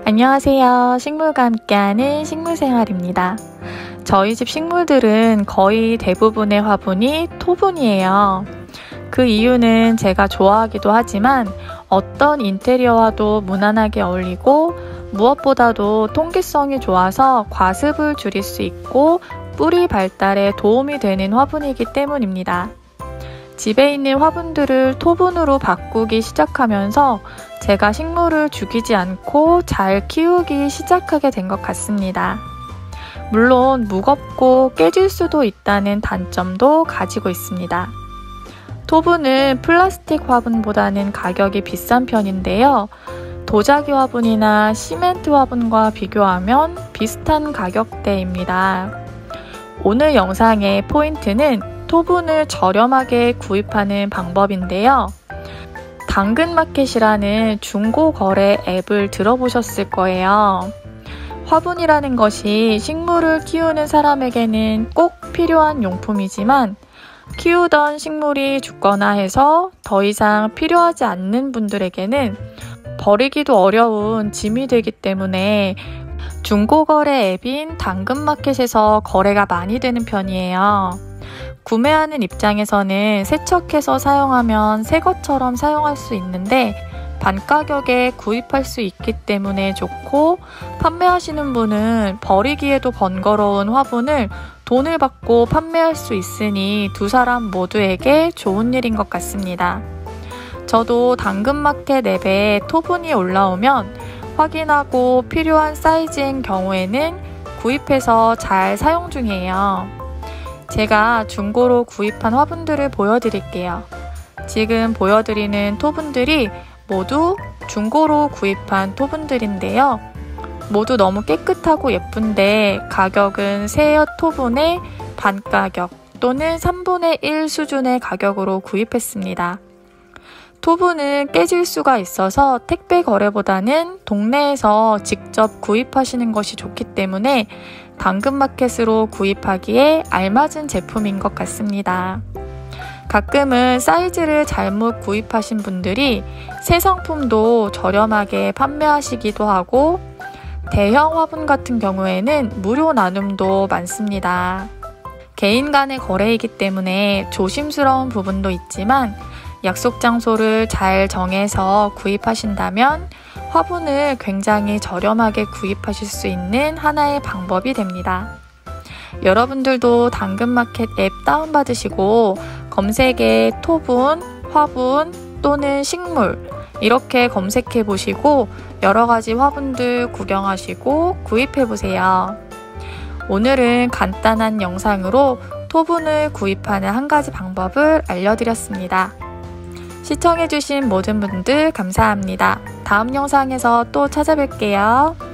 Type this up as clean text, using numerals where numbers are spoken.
안녕하세요. 식물과 함께하는 식물생활입니다. 저희 집 식물들은 거의 대부분의 화분이 토분이에요. 그 이유는 제가 좋아하기도 하지만 어떤 인테리어와도 무난하게 어울리고 무엇보다도 통기성이 좋아서 과습을 줄일 수 있고 뿌리 발달에 도움이 되는 화분이기 때문입니다. 집에 있는 화분들을 토분으로 바꾸기 시작하면서 제가 식물을 죽이지 않고 잘 키우기 시작하게 된 것 같습니다. 물론 무겁고 깨질 수도 있다는 단점도 가지고 있습니다. 토분은 플라스틱 화분보다는 가격이 비싼 편인데요. 도자기 화분이나 시멘트 화분과 비교하면 비슷한 가격대입니다. 오늘 영상의 포인트는 토분을 저렴하게 구입하는 방법인데요. 당근마켓이라는 중고거래 앱을 들어보셨을 거예요. 화분이라는 것이 식물을 키우는 사람에게는 꼭 필요한 용품이지만 키우던 식물이 죽거나 해서 더 이상 필요하지 않는 분들에게는 버리기도 어려운 짐이 되기 때문에 중고거래 앱인 당근마켓에서 거래가 많이 되는 편이에요. 구매하는 입장에서는 세척해서 사용하면 새 것처럼 사용할 수 있는데 반가격에 구입할 수 있기 때문에 좋고, 판매하시는 분은 버리기에도 번거로운 화분을 돈을 받고 판매할 수 있으니 두 사람 모두에게 좋은 일인 것 같습니다. 저도 당근마켓 앱에 토분이 올라오면 확인하고 필요한 사이즈인 경우에는 구입해서 잘 사용 중이에요. 제가 중고로 구입한 화분들을 보여드릴게요. 지금 보여드리는 토분들이 모두 중고로 구입한 토분들인데요. 모두 너무 깨끗하고 예쁜데 가격은 새 토분의 반가격 또는 3분의 1 수준의 가격으로 구입했습니다. 토분은 깨질 수가 있어서 택배 거래보다는 동네에서 직접 구입하시는 것이 좋기 때문에 당근마켓으로 구입하기에 알맞은 제품인 것 같습니다. 가끔은 사이즈를 잘못 구입하신 분들이 새 상품도 저렴하게 판매하시기도 하고, 대형 화분 같은 경우에는 무료 나눔도 많습니다. 개인 간의 거래이기 때문에 조심스러운 부분도 있지만 약속 장소를 잘 정해서 구입하신다면 화분을 굉장히 저렴하게 구입하실 수 있는 하나의 방법이 됩니다. 여러분들도 당근마켓 앱 다운받으시고 검색에 토분, 화분 또는 식물 이렇게 검색해 보시고 여러가지 화분들 구경하시고 구입해 보세요. 오늘은 간단한 영상으로 토분을 구입하는 한 가지 방법을 알려드렸습니다. 시청해주신 모든 분들 감사합니다. 다음 영상에서 또 찾아뵐게요.